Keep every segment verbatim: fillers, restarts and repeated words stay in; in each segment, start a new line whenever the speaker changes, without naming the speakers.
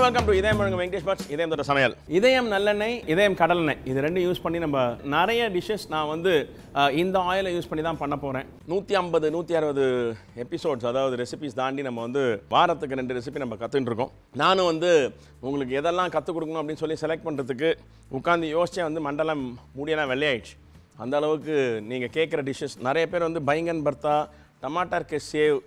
Welcome to இதயம் வழங்கும் Venkatesh puts இதயம் தொட்ட சமையல். இதயம் நல்லெண்ணெய், இதயம் கடலெண்ணெய், இது ரெண்டும் யூஸ் பண்ணி நம்ம நிறைய டிஷ்ஷஸ் நான் வந்து இந்த ஆயிலை யூஸ் பண்ணி தான் பண்ண போகிறேன். நூற்றி ஐம்பது நூற்றி அறுபது எபிசோட்ஸ், அதாவது ரெசிபிஸ் தாண்டி நம்ம வந்து வாரத்துக்கு ரெண்டு ரெசிபி நம்ம கற்றுட்டு இருக்கோம். நானும் வந்து உங்களுக்கு எதெல்லாம் கற்றுக் கொடுக்கணும் அப்படின்னு சொல்லி செலக்ட் பண்ணுறதுக்கு உட்காந்து யோசிச்சே வந்து மண்டலம் முடியெல்லாம் வெள்ளையாயிடுச்சு. அந்த அளவுக்கு நீங்கள் கேட்குற டிஷ்ஷஸ் நிறைய பேர் வந்து பைங்கன் பர்த்தா, டமாட்டர் கே சேவ்,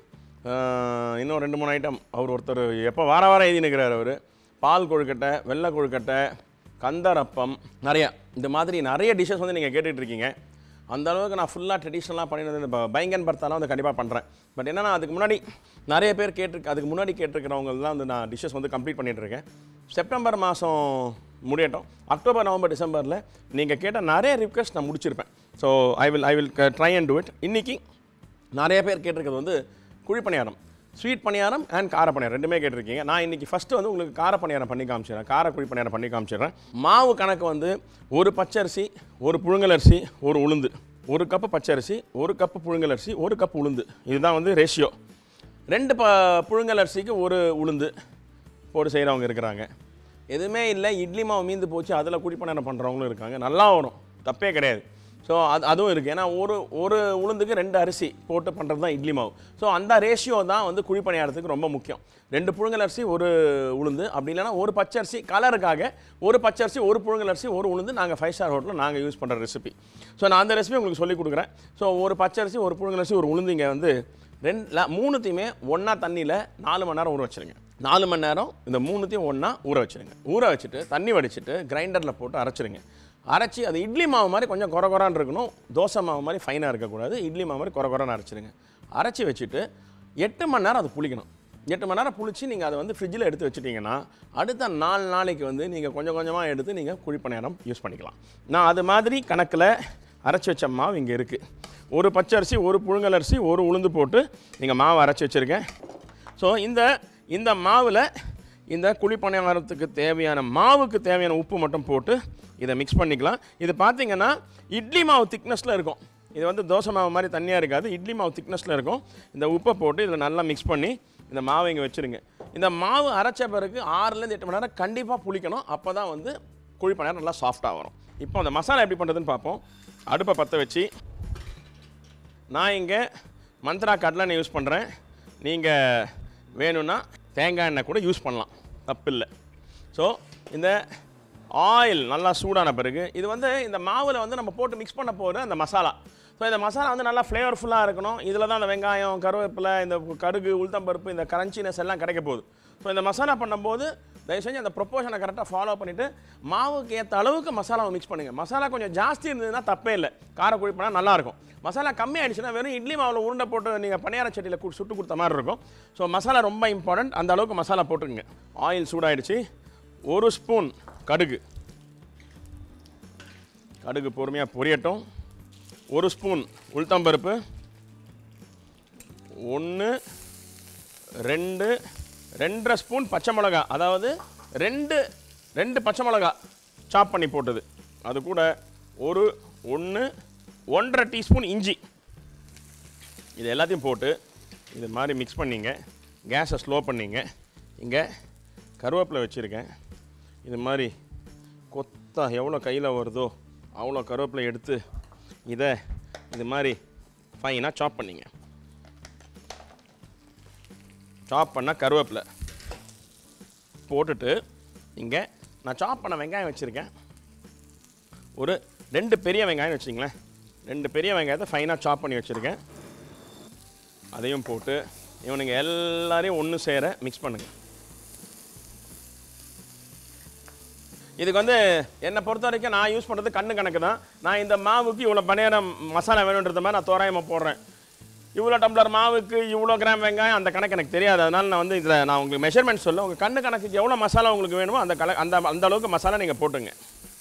இன்னும் ரெண்டு மூணு ஐட்டம் அவர் ஒருத்தர் எப்போ வார வாரம் எழுதி நிற்கிறார். அவர் பால் கொழுக்கட்டை, வெள்ளை கொழுக்கட்டை, கந்தரப்பம், நிறையா இந்த மாதிரி நிறைய டிஷ்ஷஸ் வந்து நீங்கள் கேட்டுட்ருக்கீங்க. அந்த அளவுக்கு நான் ஃபுல்லாக ட்ரெடிஷ்னலாக பண்ணிட்டு இந்த பைங்கன் பர்த்தாலாம் வந்து கண்டிப்பாக பண்ணுறேன். பட் என்னன்னா அதுக்கு முன்னாடி நிறைய பேர் கேட்டிருக்கு அதுக்கு முன்னாடி கேட்டிருக்கிறவங்கலாம் வந்து நான் டிஷ்ஷஸ் வந்து கம்ப்ளீட் பண்ணிகிட்ருக்கேன். செப்டம்பர் மாதம் முடியட்டும், அக்டோபர் நவம்பர் டிசம்பரில் நீங்கள் கேட்ட நிறைய ரிக்வெஸ்ட் நான் முடிச்சிருப்பேன். So I will I will try and do it. இன்றைக்கி நிறைய பேர் கேட்டிருக்கிறது வந்து குழி பணியாரம், ஸ்வீட் பணியாரம் அண்ட் கார பணியாரம் ரெண்டுமே கேட்டிருக்கீங்க. நான் இன்றைக்கி ஃபஸ்ட்டு வந்து உங்களுக்கு கார பணியாரம் பண்ணி காமிச்சிடுறேன், கார குழி பணியாரம் பண்ணி காமிச்சிடுறேன். மாவு கணக்கு வந்து ஒரு பச்சரிசி, ஒரு புழுங்கலரிசி, ஒரு உளுந்து, ஒரு கப்பு பச்சரிசி, ஒரு கப்பு புழுங்கலரிசி, ஒரு கப் உளுந்து, இதுதான் வந்து ரேஷியோ. ரெண்டு ப புழுங்கலரிசிக்கு ஒரு உளுந்து போட்டு செய்கிறவங்க இருக்கிறாங்க. எதுவுமே இல்லை, இட்லி மாவு மீந்து போச்சு அதில் குழி பணியாரம் பண்ணுறவங்களும் இருக்காங்க. நல்லா வரும், தப்பே கிடையாது. ஸோ அது அதுவும் இருக்குது. ஏன்னா ஒரு ஒரு உளுந்துக்கு ரெண்டு அரிசி போட்டு பண்ணுறது தான் இட்லி மாவு. ஸோ அந்த ரேஷியோ தான் வந்து குழி பணியாரத்துக்கு ரொம்ப முக்கியம். ரெண்டு புழுங்கலரிசி ஒரு உளுந்து, அப்படி இல்லைனா ஒரு பச்சரிசி கலருக்காக ஒரு பச்சரிசி ஒரு புழுங்கலரிசி ஒரு உளுந்து நாங்கள் ஃபைவ் ஸ்டார் ஹோட்டலில் நாங்கள் யூஸ் பண்ணுற ரெசிபி. ஸோ நான் அந்த ரெசிபி உங்களுக்கு சொல்லிக் கொடுக்குறேன். ஸோ ஒரு பச்சரிசி ஒரு புழுங்கலரிசி ஒரு உளுந்து இங்கே வந்து ரெண்டு மூணுத்தையுமே ஒன்றா தண்ணியில் நாலு மணி நேரம் ஊற வச்சுருங்க. நாலு மணி நேரம் இந்த மூணுத்தையும் ஒன்றா ஊற வச்சுருங்க. ஊற வச்சுட்டு தண்ணி வடிச்சிட்டு கிரைண்டரில் போட்டு அரைச்சிருங்க. அரைச்சி அது இட்லி மாவு மாதிரி கொஞ்சம் குறை குறான்னு இருக்கணும், தோசை மாவு மாதிரி ஃபைனாக இருக்கக்கூடாது. இட்லி மாவு மாதிரி குறை குறான்னு அரைச்சிருங்க. அரைச்சி வச்சுட்டு எட்டு மணி நேரம் அது புளிக்கணும். எட்டு மணி நேரம் புளிச்சு நீங்கள் அதை வந்து ஃப்ரிட்ஜில் எடுத்து வச்சுட்டிங்கன்னா அடுத்த நாலு நாளைக்கு வந்து நீங்கள் கொஞ்சம் கொஞ்சமாக எடுத்து நீங்கள் குழி பணியாரம் யூஸ் பண்ணிக்கலாம். நான் அது மாதிரி கணக்கில் அரைச்சி வச்ச மாவு இங்கே இருக்குது. ஒரு பச்சரிசி, ஒரு புழுங்கலரிசி, ஒரு உளுந்து போட்டு நீங்கள் மாவு அரைச்சி வச்சுருக்கேன். ஸோ இந்த இந்த மாவில் இந்த குழி பணியாரத்துக்கு தேவையான மாவுக்கு தேவையான உப்பு மட்டும் போட்டு இதை மிக்ஸ் பண்ணிக்கலாம். இது பார்த்திங்கன்னா இட்லி மாவு திக்னஸில் இருக்கும். இது வந்து தோசை மாவு மாதிரி தண்ணியாக இருக்காது, இட்லி மாவு திக்னஸில் இருக்கும். இந்த உப்பை போட்டு இதில் நல்லா மிக்ஸ் பண்ணி இந்த மாவை இங்கே வச்சுருங்க. இந்த மாவு அரைச்ச பிறகு ஆறுலேருந்து எட்டு மணி நேரம் கண்டிப்பாக புளிக்கணும். அப்போ தான் வந்து குழி பணியாரம் நல்லா சாஃப்டாக வரும். இப்போ அந்த மசாலா எப்படி பண்ணுறதுன்னு பார்ப்போம். அடுப்பை பற்ற வச்சு நான் இங்கே மந்த்ரா கடலெண்ணெய் யூஸ் பண்ணுறேன். நீங்கள் வேணும்னா தேங்காய் எண்ணெய் கூட யூஸ் பண்ணலாம், தப்பு இல்லை. ஸோ இந்த ஆயில் நல்லா சூடான பிறகு இது வந்து இந்த மாவில் வந்து நம்ம போட்டு மிக்ஸ் பண்ண போகிற அந்த மசாலா. ஸோ இந்த மசாலா வந்து நல்லா ஃப்ளேவர்ஃபுல்லாக இருக்கணும். இதில் தான் அந்த வெங்காயம், கருவேப்பிலை, இந்த கடுகு, உளுத்தம்பருப்பு, இந்த கரன்ச்சினஸ் எல்லாம் கிடைக்க போகுது. ஸோ இந்த மசாலா பண்ணும்போது தயவு செஞ்சு அந்த ப்ரொப்போர்ஷனை கரெக்டாக ஃபாலோ பண்ணிவிட்டு மாவுக்கு ஏற்ற அளவுக்கு மசாலாவை மிக்ஸ் பண்ணுங்கள். மசாலா கொஞ்சம் ஜாஸ்தி இருந்ததுன்னா தப்பே இல்லை, காரக்குழி பண்ணால் நல்லாயிருக்கும். மசாலா கம்மி ஆகிடுச்சுன்னா வெறும் இட்லி மாவில் உருண்டை போட்டு நீங்கள் பணியார சட்டியில் சுட்டு கொடுத்த மாதிரி இருக்கும். ஸோ மசாலா ரொம்ப இம்பார்ட்டன்ட், அந்த அளவுக்கு மசாலா போட்டுருங்க. ஆயில் சூடாகிடுச்சு. ஒரு ஸ்பூன் கடுகு, கடுகு பொறுமையாக பொரியட்டும். ஒரு ஸ்பூன் உளுத்தம்பருப்பு, ஒன்று ரெண்டு ரெண்டரை ஸ்பூன் பச்சை மிளகா, அதாவது ரெண்டு ரெண்டு பச்சை மிளகா சாப் பண்ணி போட்டது. அது கூட ஒரு ஒன்று ஒன்றரை டீஸ்பூன் இஞ்சி, இது எல்லாத்தையும் போட்டு இது மாதிரி மிக்ஸ் பண்ணிங்க. கேஸை ஸ்லோ பண்ணிங்க. இங்கே கருவேப்பிலை வச்சுருக்கேன். இது மாதிரி கொத்தா எவ்வளோ கையில் வருதோ அவ்வளோ கருவேப்பிலை எடுத்து இதை இது மாதிரி ஃபைனாக சாப் பண்ணிங்க. சாப் பண்ணால் கருவேப்பிலை போட்டுட்டு இங்கே நான் சாப் பண்ண வெங்காயம் வச்சுருக்கேன். ஒரு ரெண்டு பெரிய வெங்காயம் வச்சுங்களேன். ரெண்டு பெரிய வெங்காயத்தை ஃபைனாக சாப் பண்ணி வச்சுருக்கேன். அதையும் போட்டு இவனுங்க எல்லாரையும் ஒன்று சேர மிக்ஸ் பண்ணுங்கள். இதுக்கு வந்து என்னை பொறுத்த வரைக்கும் நான் யூஸ் பண்ணுறது கண்ணு கணக்கு தான். நான் இந்த மாவுக்கு இவ்வளோ பணியாரம் மசாலா வேணுன்றது மாதிரி நான் தோராயமாக போடுறேன். இவ்வளோ டம்ளர் மாவுக்கு இவ்வளோ கிராம் வெங்காயம் அந்த கணக்கு எனக்கு தெரியாது. அதனால் நான் வந்து இதில் நான் உங்களுக்கு மெஷர்மெண்ட் சொல்ல, உங்கள் கண்ணு கணக்குக்கு எவ்வளோ மசாலா உங்களுக்கு வேணுமோ அந்த கல அந்த அந்த அளவுக்கு மசாலா நீங்கள் போட்டுங்க.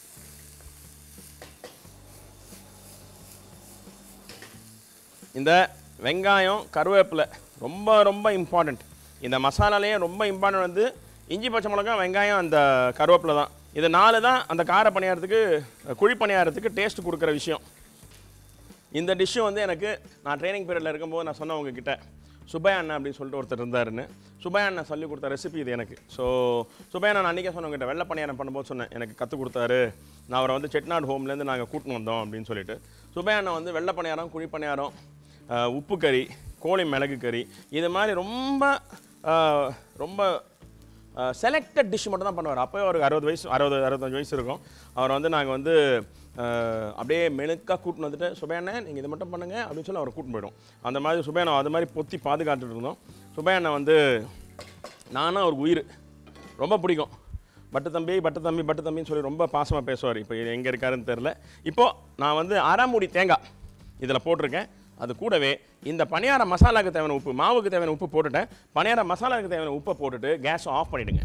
இந்த வெங்காயம், கருவேப்பிலை ரொம்ப ரொம்ப இம்பார்ட்டண்ட். இந்த மசாலாலேயே ரொம்ப இம்பார்ட்டன்ட் வந்து இஞ்சி, பச்சை மிளகாய், வெங்காயம், அந்த கருவேப்பிலை தான். இது நாலு தான் அந்த கார பணியாரத்துக்கு, குழி பணியாரத்துக்கு டேஸ்ட் கொடுக்குற விஷயம். இந்த டிஷ்ஷு வந்து எனக்கு நான் ட்ரைனிங் பீரியடில் இருக்கும்போது நான் சொன்னேன் உங்ககிட்ட, சுப்பையா அண்ணா அப்படின்னு சொல்லிட்டு ஒருத்தர் இருந்தாருன்னு. சுப்பையா அண்ணா சொல்லி கொடுத்த ரெசிபி இது எனக்கு. ஸோ சுப்பையா நான் அன்றைக்கே சொன்னவங்கிட்ட வெள்ளை பணியாரம் பண்ணும்போது சொன்னேன், எனக்கு கற்றுக் கொடுத்தாரு, நான் அவரை வந்து செட்நாடு ஹோம்லேருந்து நாங்கள் கூட்டின்னு வந்தோம் அப்படின்னு சொல்லிட்டு. சுப்பையா அண்ணா வந்து வெள்ளை பணியாரம், குழி பணியாரம், உப்பு கறி, கோழி மிளகு கறி, இது மாதிரி ரொம்ப ரொம்ப செலக்டட் டிஷ் மட்டும் தான் பண்ணுவார். அப்போயே ஒரு அறுபது வயசு அறுபது அறுபத்தஞ்சு வயசு இருக்கும். அவர் வந்து நாங்கள் வந்து அப்படியே மெனுக்காக கூட்டின்னு வந்துட்டு, சுபையண்ணே நீங்கள் இது மட்டும் பண்ணுங்கள் அப்படின்னு சொல்லி அவரை கூட்டின்னு போய்டும். அந்த மாதிரி சுபையண்ணா அது மாதிரி பொத்தி பாதுகாத்துட்டு இருந்தோம். சுபையண்ணா வந்து நானும் அவருக்கு உயிர், ரொம்ப பிடிக்கும். பட்டு தம்பி பட்டு தம்பி பட்டு தம்பின்னு சொல்லி ரொம்ப பாசமாக பேசுவார். இப்போ எங்கே இருக்காருன்னு தெரில. இப்போது நான் வந்து அரை மூடி தேங்காய் இதில் போட்டிருக்கேன். அது கூடவே இந்த பணியார மசாலாவுக்கு தேவையான உப்பு, மாவுக்கு தேவையான உப்பு போட்டுட்டேன். பணியார மசாலாவுக்கு தேவையான உப்பை போட்டுட்டு கேஸை ஆஃப் பண்ணிவிடுங்க.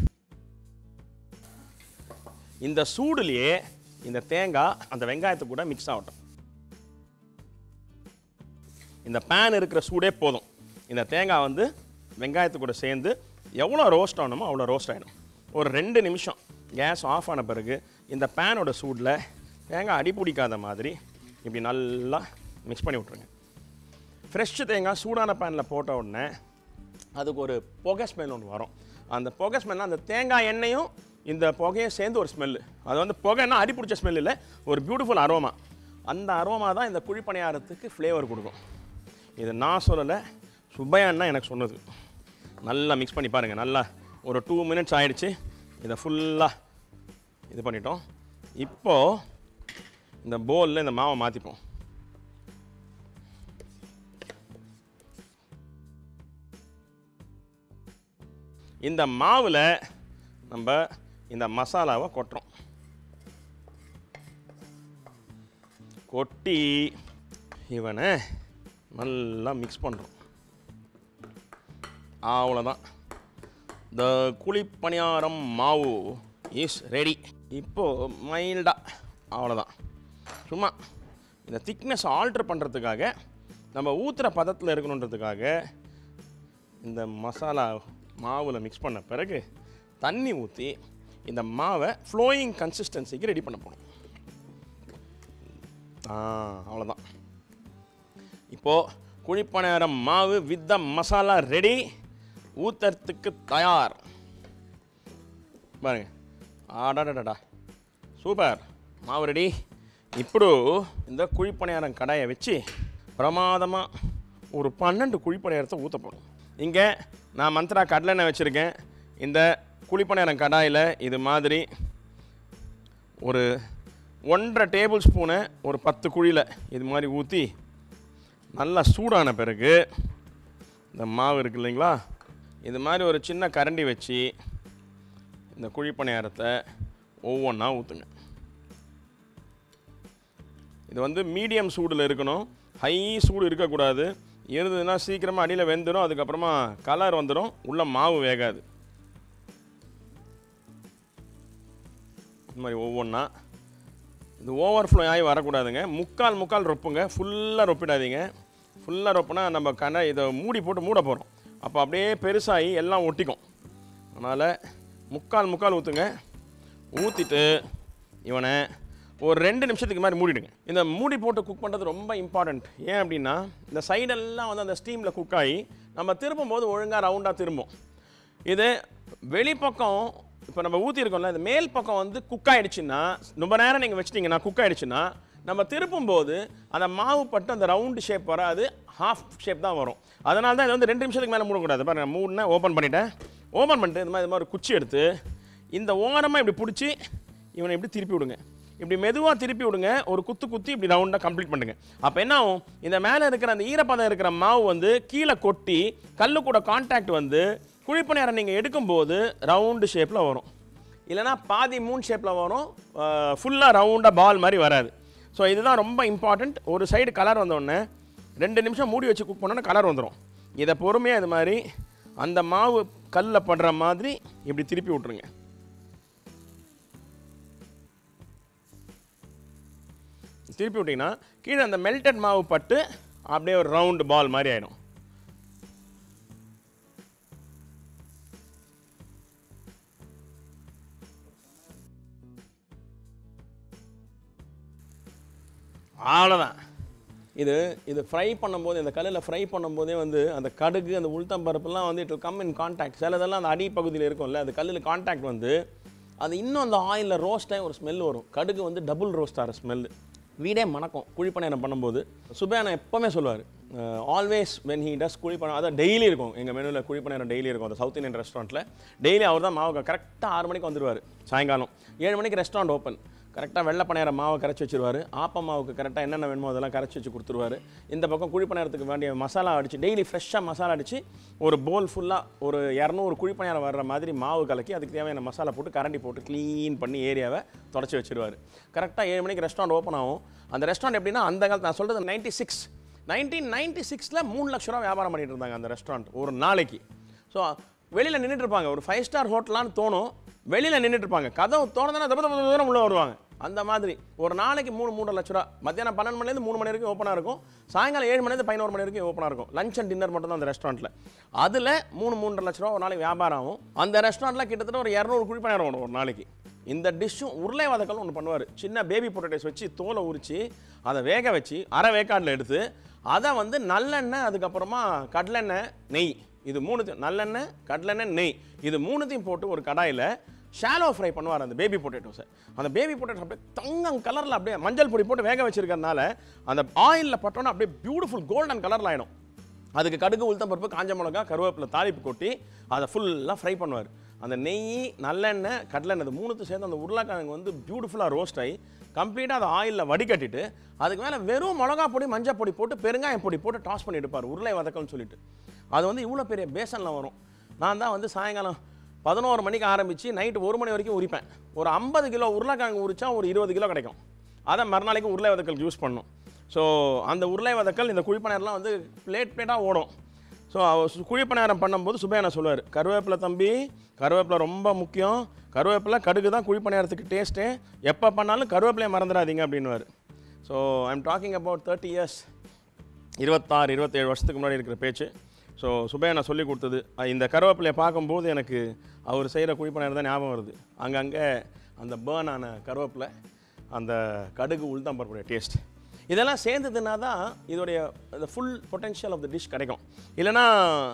இந்த சூடுலேயே இந்த தேங்காய் அந்த வெங்காயத்தை கூட மிக்ஸ் ஆகட்டும். இந்த பேன் இருக்கிற சூடே போதும். இந்த தேங்காய் வந்து வெங்காயத்து கூட சேர்ந்து எவ்வளோ ரோஸ்ட் ஆகணுமோ அவ்வளோ ரோஸ்ட் ஆகிடும். ஒரு ரெண்டு நிமிஷம் கேஸ் ஆஃப் ஆன பிறகு இந்த பேனோட சூடில் தேங்காய் அடி பிடிக்காத மாதிரி இப்படி நல்லா மிக்ஸ் பண்ணி விட்ருங்க. ஃப்ரெஷ் தேங்காய் சூடான பேனில் போட்ட உடனே அதுக்கு ஒரு புகை ஸ்மெல் ஒன்று வரும். அந்த புகை ஸ்மெல்னால் அந்த தேங்காய் எண்ணெயும் இந்த புகையை சேர்ந்து ஒரு ஸ்மெல்லு. அது வந்து புகைன்னா அடி பிடிச்ச ஸ்மெல் இல்லை, ஒரு பியூட்டிஃபுல் அரோமா. அந்த அரோமா தான் இந்த குழி பணியாரத்துக்கு ஃப்ளேவர் கொடுக்கும். இது நான் சொல்லலை, சுப்பையான்னா எனக்கு சொன்னது. நல்லா மிக்ஸ் பண்ணி பாருங்கள். நல்லா ஒரு டூ மினிட்ஸ் ஆகிடுச்சு. இதை ஃபுல்லாக இது பண்ணிட்டோம். இப்போது இந்த பவுலில் இந்த மாவை மாற்றிப்போம். இந்த மாவில் நம்ம இந்த மசாலாவை கொட்டுறோம். கொட்டி இவனை நல்லா மிக்ஸ் பண்ணுறோம். அவ்வளோதான், இந்த குழி பணியாரம் மாவு இஸ் ரெடி. இப்போது மைல்டாக அவ்வளோதான். சும்மா இந்த திக்னஸ் ஆல்ட்ரு பண்ணுறதுக்காக, நம்ம ஊற்றுற பதத்தில் இருக்கணுன்றதுக்காக இந்த மசாலா மாவில் மிக்ஸ் பண்ண பிறகு தண்ணி ஊற்றி இந்த மாவை ஃப்ளோயிங் கன்சிஸ்டன்சிக்கு ரெடி பண்ண போகணும். ஆ அவ்வளோதான். இப்போது குழிப்பணியாரம் மாவு வித் த மசாலா ரெடி, ஊற்றுறதுக்கு தயார். பாருங்க, ஆடாடா சூப்பர், மாவு ரெடி. இப்போ இந்த குழிப்பணியாரம் கடாயை வச்சு பிரமாதமாக ஒரு பன்னெண்டு குழிப்பணியாரத்தை ஊற்ற போகிறோம். இங்கே நான் மந்த்ரா கடலெண்ணெய் வச்சுருக்கேன். இந்த குழிப்பணியாரம் கடாயில் இது மாதிரி ஒரு ஒன்றரை டேபிள் ஸ்பூனை ஒரு பத்து குழியில் இது மாதிரி ஊற்றி நல்லா சூடான பிறகு இந்த மாவு இருக்குது இல்லைங்களா, இது மாதிரி ஒரு சின்ன கரண்டி வச்சு இந்த குழிப்பணியாரத்தை ஒவ்வொன்றா ஊற்றுங்க. இது வந்து மீடியம் சூடில் இருக்கணும், ஹை சூடு இருக்கக்கூடாது. இருந்ததுன்னா சீக்கிரமாக அடியில் வெந்துடும், அதுக்கப்புறமா கலர் வந்துடும், உள்ள மாவு வேகாது. இந்த மாதிரி ஒவ்வொன்றா இது ஓவர் ஃப்ளோ ஆகி வரக்கூடாதுங்க. முக்கால் முக்கால் ரொப்புங்க, ஃபுல்லாக ரொப்பிடாதீங்க. ஃபுல்லாக ரொப்புனா நம்ம கண்ணை இதை மூடி போட்டு மூட போகிறோம். அப்போ அப்படியே பெருசாகி எல்லாம் ஒட்டிக்கும். அதனால் முக்கால் முக்கால் ஊற்றுங்க. ஊற்றிட்டு இவனை ஒரு ரெண்டு நிமிஷத்துக்கு மாதிரி மூடிடுங்க. இந்த மூடி போட்டு குக் பண்ணுறது ரொம்ப இம்பார்ட்டண்ட். ஏன் அப்படின்னா இந்த சைடெல்லாம் வந்து அந்த ஸ்டீமில் குக் ஆகி நம்ம திரும்பும் போது ஒழுங்காக ரவுண்டாக திரும்பும். இது வெளிப்பக்கம் இப்போ நம்ம ஊற்றிருக்கோம்ல, இந்த மேல் பக்கம் வந்து குக் ஆகிடுச்சுன்னா, ரொம்ப நேரம் நீங்கள் வச்சிட்டிங்கன்னா குக் ஆகிடுச்சுன்னா, நம்ம திருப்பும் போது அந்த மாவு பட்டு அந்த ரவுண்டு ஷேப் வராது, ஹாஃப் ஷேப் தான் வரும். அதனால தான் இது வந்து ரெண்டு நிமிஷத்துக்கு மேலே மூடக்கூடாது. பாருங்கள், மூடினா ஓப்பன் பண்ணிவிட்டேன். ஓப்பன் பண்ணிட்டு இந்த மாதிரி இது மாதிரி குச்சி எடுத்து இந்த ஓரமாக இப்படி பிடிச்சி இவனை இப்படி திருப்பி விடுங்க. இப்படி மெதுவாக திருப்பி விடுங்க. ஒரு குத்து குத்தி இப்படி ரவுண்டாக கம்ப்ளீட் பண்ணுங்கள். அப்போ என்ன ஆகும், இந்த மேலே இருக்கிற அந்த ஈரப்பதம் இருக்கிற மாவு வந்து கீழே கொட்டி கல்லு கூட கான்டாக்ட் வந்து குழிப்பணியாரம் நீங்கள் எடுக்கும்போது ரவுண்டு ஷேப்பில் வரும். இல்லைனா பாதி மூன் ஷேப்பில் வரும், ஃபுல்லாக ரவுண்டாக பால் மாதிரி வராது. ஸோ இதுதான் ரொம்ப இம்பார்ட்டண்ட். ஒரு சைடு கலர் வந்தோடனே ரெண்டு நிமிஷம் மூடி வச்சு குக் பண்ணோன்னா கலர் வந்துடும். இதை பொறுமையாக இது மாதிரி அந்த மாவு கல்லில் படுற மாதிரி இப்படி திருப்பி விட்ருங்க. திருப்பி விட்டிங்கன்னா கீழே அந்த மெல்டட் மாவு பட்டு அப்படியே ஒரு ரவுண்டு பால் மாதிரி ஆகிடும். அவ்வளோதான். இது இது ஃப்ரை பண்ணும்போது இந்த கல்லில் ஃப்ரை பண்ணும்போதே வந்து அந்த கடுகு அந்த உளுத்தம் பருப்புலாம் வந்து இட் கம் இன் கான்டாக்ட். சிலதெல்லாம் அந்த அடிப்பகுதியில் இருக்கும்ல, அது கல்லில் கான்டாக்ட் வந்து அது இன்னும் அந்த ஆயிலில் ரோஸ்ட்டாக ஒரு ஸ்மெல் வரும். கடுகு வந்து டபுள் ரோஸ்ட் ஆகிற ஸ்மெல்லு வீடே மணக்கும். குழிப்பணியாரம் பண்ணும்போது சுபையா எப்போவுமே சொல்லுவார், always when he does kuzhipaniyaram, அதான் டெய்லி இருக்கும் எங்கள் மெனுவில் குழிப்பணியாரம் டெய்லி இருக்கும். அந்த சவுத் இந்தியன் ரெஸ்டாரண்ட்டில் டெய்லி அவர் தான் மாவு கரெக்டாக ஆறு மணிக்கு வந்துடுவார். சாயங்காலம் ஏழு மணிக்கு ரெஸ்டாரண்ட் ஓப்பன். கரெக்டாக வெள்ளை பணியாரம் மாவை கரைச்சி வச்சுருவார். ஆப்ப மாவுக்கு கரெக்டாக என்னென்ன வேணுமோ அதெல்லாம் கரைச்சி வச்சு கொடுத்துருவார். இந்த பக்கம் குழிப்பணியாரத்துக்கு வேண்டிய மசாலா அடித்து டெய்லி ஃப்ரெஷ்ஷாக மசாலா அடித்து ஒரு போல் ஃபுல்லாக ஒரு இரநூறு குழிப்பணியாரம் வர்ற மாதிரி மாவு கலக்கி அதுக்கு தேவையான மசாலா போட்டு கரண்டி போட்டு க்ளீன் பண்ணி ஏரியாவை தொடச்சி வச்சுருவார். கரெக்டாக ஏழு மணிக்கு ரெஸ்டாரண்ட் ஓப்பன் ஆகும். அந்த ரெஸ்டாரண்ட் எப்படின்னா அந்த காலத்து நான் சொல்கிறது நைன்ட்டி சிக்ஸ் நைன்டீன் நைன்ட்டி சிக்ஸில் மூணு லட்ச ரூபா வியாபாரம் பண்ணிட்டு இருந்தாங்க அந்த ரெஸ்டாரண்ட் ஒரு நாளைக்கு. ஸோ வெளியில் நின்றுட்டு இருப்பாங்க. ஒரு ஃபைவ் ஸ்டார் ஹோட்டலான்னு தோணும். வெளியில் நின்றுட்டு இருப்பாங்க. கதவு தோணுதுன்னா தப்பு தப்பு தூரம் உள்ளே வருவாங்க. அந்த மாதிரி ஒரு நாளைக்கு மூணு மூணு லட்ச ரூபா. மத்தியானம் பன்னெண்டு மணிலேருந்து மூணு மணி வரைக்கும் ஓப்பனாக இருக்கும். சாயங்காலம் ஏழு மணிலேருந்து பதினோரு மணி வரைக்கும் ஓப்பனாக இருக்கும். லஞ்ச் அண்ட் டின்னர் மட்டும் தான் அந்த ரெஸ்டாரண்ட்டில். அதில் மூணு மூன்றரை லட்ச ரூபா ஒரு நாளைக்கு வியாபாரம் ஆகும். அந்த ரெஸ்டாரண்ட்டில் கிட்டத்தட்ட ஒரு இரநூறு குழிப்பணியாரம் வரும் ஒரு நாளைக்கு. இந்த டிஷ்ஷும் உருளை வதக்கல் ஒன்று பண்ணுவார். சின்ன பேபி பொட்டேட்டோஸ் வச்சு தோலை உரித்து அதை வேக வச்சு அரை வேக்காட்டில் எடுத்து அதை வந்து நல்லெண்ணெய் அதுக்கப்புறமா கடலெண்ணெய் நெய் இது மூணுத்தையும் நல்லெண்ணெய் கடலெண்ணெய் நெய் இது மூணுத்தையும் போட்டு ஒரு கடாயில் ஷாலோ ஃப்ரை பண்ணுவார் அந்த பேபி பொட்டேட்டோஸை. அந்த பேபி பொட்டேட்டோஸ் அப்படியே தங்கம் கலரில் அப்படியே மஞ்சள் பொடி போட்டு வேக வச்சிருக்கிறதுனால அந்த ஆயிலில் பட்டோன்னா அப்படியே பியூட்டிஃபுல் கோல்டன் கலரில் ஆகிடும். அதுக்கு கடுகு உளுத்தம் பருப்பு காஞ்ச மிளகா கருவேப்பிலை தாளிப்பு கொட்டி அதை ஃபுல்லாக ஃப்ரை பண்ணுவார். அந்த நெய் நல்லெண்ணெய் கடலெண்ணெய் இது மூணுத்து சேர்ந்து அந்த உருளைக்கிழங்கு வந்து பியூட்டிஃபுல்லாக ரோஸ்ட் ஆகி கம்ப்ளீட்டாக அதை ஆயிலில் வடிகட்டிட்டு அதுக்கு மேலே வெறும் மிளகா பொடி மஞ்சள் பொடி போட்டு பெருங்காயம் பொடி போட்டு டாஸ் பண்ணி எடுப்பார் உருளை வதக்கல்னு சொல்லிட்டு. அது வந்து இவ்வளோ பெரிய பேசனில் வரும். நான் தான் வந்து சாயங்காலம் பதினோரு மணிக்கு ஆரம்பித்து நைட்டு ஒரு மணி வரைக்கும் உரிப்பேன். ஒரு ஐம்பது கிலோ உருளைக்கிழங்கு உரிச்சா ஒரு இருபது கிலோ கிடைக்கும். அதை மறுநாளைக்கு உருளை வதக்கல் யூஸ் பண்ணணும். ஸோ அந்த உருளை வதக்கல் இந்த குழிப்பணியாரம்லாம் வந்து பிளேட் பிளேட்டாக ஓடும். ஸோ குழிப்பணியாரம் பண்ணும்போது சுபையா சொல்லுவார், கருவேப்பிலை தம்பி கருவேப்பிலை ரொம்ப முக்கியம், கருவேப்பிலை கடுகு தான் குழிப்பணியாரத்துக்கு டேஸ்ட்டு, எப்போ பண்ணாலும் கருவேப்பிலையை மறந்துடாதீங்க அப்படின்னுவார். So I am talking about thirty years இருபத்தாறு இருபத்தேழு வருஷத்துக்கு முன்னாடி இருக்கிற பேச்சு. ஸோ சுபையா நான் சொல்லி கொடுத்தது இந்த கருவேப்பிலையை பார்க்கும்போது எனக்கு அவர் செய்கிற குழிப்பணியாரம் தான் ஞாபகம் வருது. அங்கங்கே அந்த பேர்ன் ஆன கருவேப்பிலை அந்த கடுகு உளுத்தம் பருப்புடைய டேஸ்ட் இதெல்லாம் சேர்ந்ததுன்னா தான் இதோடைய அந்த full potential of the dish கிடைக்கும். இல்லைனா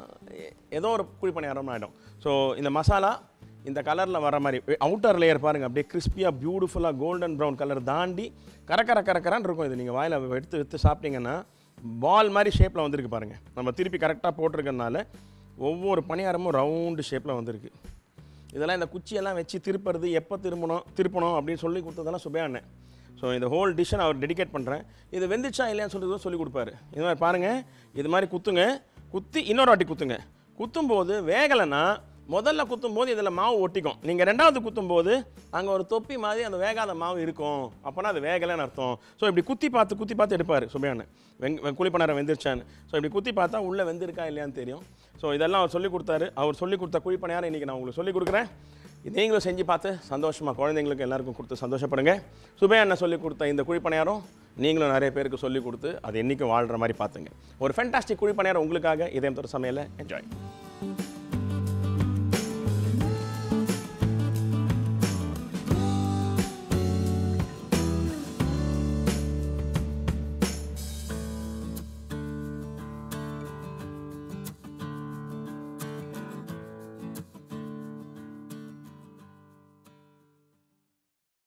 ஏதோ ஒரு குழிப்பணியாரம் ஆகிடும். ஸோ இந்த மசாலா இந்த கலரில் வர மாதிரி அவுட்டர் லேயர் பாருங்கள் அப்படியே கிறிஸ்பியாக பியூட்டிஃபுல்லாக கோல்டன் ப்ரௌன் கலர் தாண்டி கரக்கர கரக்கரான்னு இருக்கும். இது நீங்கள் வாயில் எடுத்து எடுத்து சாப்பிட்டீங்கன்னா பால் மாதிரி ஷேப்பில் வந்திருக்கு பாருங்கள். நம்ம திருப்பி கரெக்டாக போட்டிருக்கனால ஒவ்வொரு பணியாரமும் ரவுண்டு ஷேப்பில் வந்திருக்கு. இதெல்லாம் இந்த குச்சியெல்லாம் வச்சு திருப்புறது எப்போ திரும்பணும் திருப்பணும் அப்படின்னு சொல்லி கொடுத்ததெல்லாம் சுபையா அண்ணன். ஸோ இந்த ஹோல் டிஷ்ஷை நான் அவர் டெடிகேட் பண்ணுறேன். இது வெந்துச்சா இல்லையான்னு சொல்லிட்டு சொல்லி கொடுப்பாரு. இது மாதிரி பாருங்கள், இது மாதிரி குத்துங்க, குத்தி இன்னொரு வாட்டி குத்துங்க. குத்தும்போது வேகலைன்னா முதல்ல குத்தும்போது இதில் மாவு ஒட்டிக்கும். நீங்கள் ரெண்டாவது குத்தும்போது அங்கே ஒரு தொப்பி மாதிரி அந்த வேகாத மாவு இருக்கும், அப்போனா அது வேகலைன்னு அர்த்தம். ஸோ இப்படி குத்தி பார்த்து குத்தி பார்த்து எடுப்பார் சுபையான்னு வெங் குழிப்பணியாரம் வெந்துருச்சான்னு. ஸோ இப்படி குத்தி பார்த்தா உள்ளே வெந்திருக்கா இல்லையான்னு தெரியும். ஸோ இதெல்லாம் அவர் சொல்லிக் கொடுத்தாரு. அவர் சொல்லிக் கொடுத்த குழிப்பணியாரம் இன்றைக்கி நான் உங்களுக்கு சொல்லிக் கொடுக்குறேன். நீங்களும் செஞ்சு பார்த்து சந்தோஷமாக குழந்தைங்களுக்கு எல்லாருக்கும் கொடுத்து சந்தோஷப்படுங்க. சுபையா அண்ணன் சொல்லிக் கொடுத்த இந்த குழிப்பணியாரம் நீங்களும் நிறைய பேருக்கு சொல்லிக் கொடுத்து அது என்றைக்கும் வாழ்கிற மாதிரி பார்த்துங்க. ஒரு ஃபேண்டாஸ்டிக் குழிப்பணியாரம் உங்களுக்காக இதயம் தொட்ட சமையலை என்ஜாய்.